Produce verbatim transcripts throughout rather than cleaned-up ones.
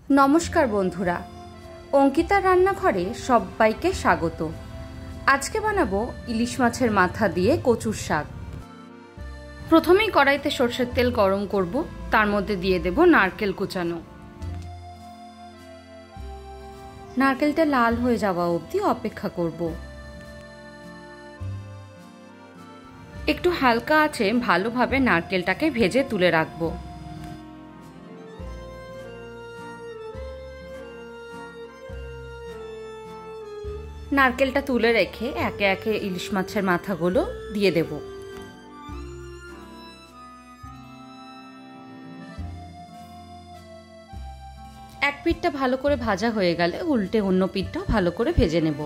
নমস্কার বন্ধুরা, অঙ্কিতার রান্নাঘরে সবাইকে স্বাগত। আজকে বানাবো ইলিশ মাছের মাথা দিয়ে কচুর শাক। প্রথমেই কড়াইতে সরষের তেল গরম করব, তার মধ্যে দিয়ে দেব নারকেল কুচানো। নারকেলটা লাল হয়ে যাওয়া অবধি অপেক্ষা করব। একটু হালকা আঁচে ভালোভাবে নারকেলটাকে ভেজে তুলে রাখবো। নারকেলটা তুলে রেখে একে একে ইলিশ মাছের মাথাগুলো দিয়ে দেব। এক পিঠটা ভালো করে ভাজা হয়ে গেলে উল্টে অন্য পিঠটাও ভালো করে ভেজে নেব।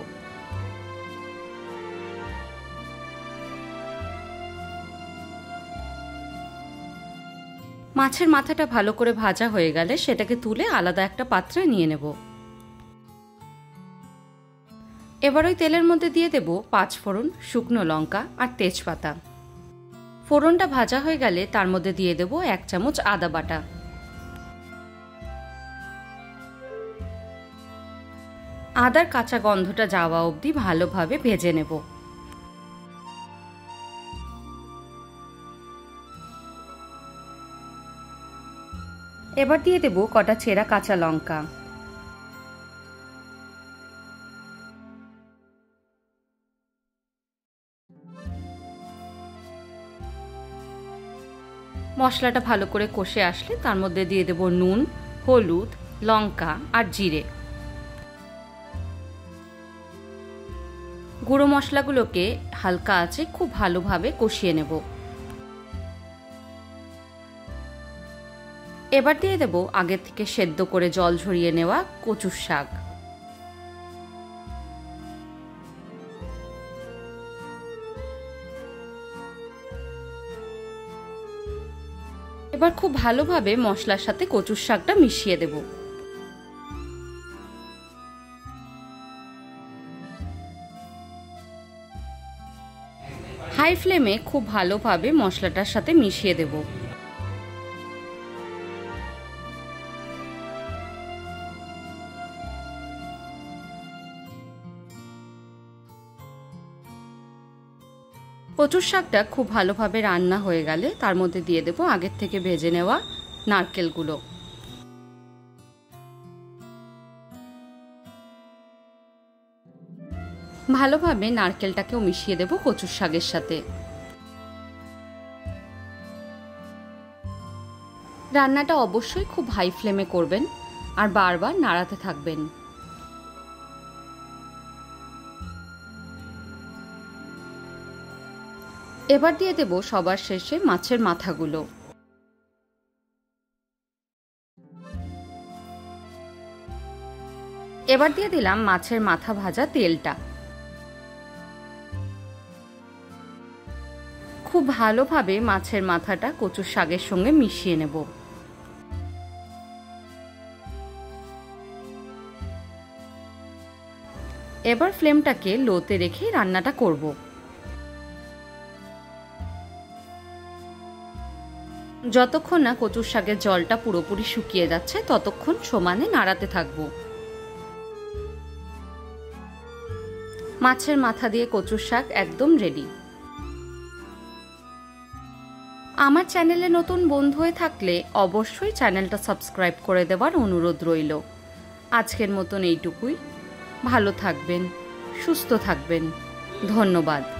মাছের মাথাটা ভালো করে ভাজা হয়ে গেলে সেটাকে তুলে আলাদা একটা পাত্রে নিয়ে নেব। এবার ওই তেলের মধ্যে দিয়ে দেব পাঁচ ফোড়ন, শুকনো লঙ্কা আর তেজপাতা। ফোড়নটা ভাজা হয়ে গেলে তার মধ্যে দিয়ে দেব এক চামচ আদা বাটা। আদার কাঁচা গন্ধটা যাওয়া অবধি ভালোভাবে ভেজে নেব। এবার দিয়ে দেব কটা চেরা কাঁচা লঙ্কা। মশলাটা ভালো করে কষে আসলে তার মধ্যে দিয়ে দেব নুন, হলুদ, লঙ্কা আর জিরে। গুঁড়ো মশলাগুলোকে হালকা আঁচে খুব ভালোভাবে কষিয়ে নেব। এবার দিয়ে দেব আগের থেকে সেদ্ধ করে জল ঝরিয়ে নেওয়া কচুর শাক। এবার খুব ভালোভাবে মশলার সাথে কচুর শাকটা মিশিয়ে দেব। হাই ফ্লেমে খুব ভালোভাবে মশলাটার সাথে মিশিয়ে দেব। কচুর শাকটা খুব ভালোভাবে রান্না হয়ে গেলে তার মধ্যে দিয়ে দেব আগের থেকে ভেজে নেওয়া নারকেলগুলো। ভালোভাবে নারকেলটাকেও মিশিয়ে দেব কচুর শাকের সাথে। রান্নাটা অবশ্যই খুব হাই ফ্লেমে করবেন আর বারবার নাড়াতে থাকবেন। এবার দিয়ে দেব সবার শেষে মাছের মাথাগুলো। এবার দিয়ে দিলাম মাছের মাথা ভাজা তেলটা। খুব ভালোভাবে মাছের মাথাটা কচুর শাকের সঙ্গে মিশিয়ে নেব। এবার ফ্লেমটাকে লোতে রেখে রান্নাটা করব। যতক্ষণ না কচুর শাকের জলটা পুরোপুরি শুকিয়ে যাচ্ছে ততক্ষণ সমানে নাড়াতে থাকব। মাছের মাথা দিয়ে কচুর শাক একদম রেডি। আমার চ্যানেলে নতুন বন্ধু হয়ে থাকলে অবশ্যই চ্যানেলটা সাবস্ক্রাইব করে দেওয়ার অনুরোধ রইল। আজকের মতন এইটুকুই। ভালো থাকবেন, সুস্থ থাকবেন। ধন্যবাদ।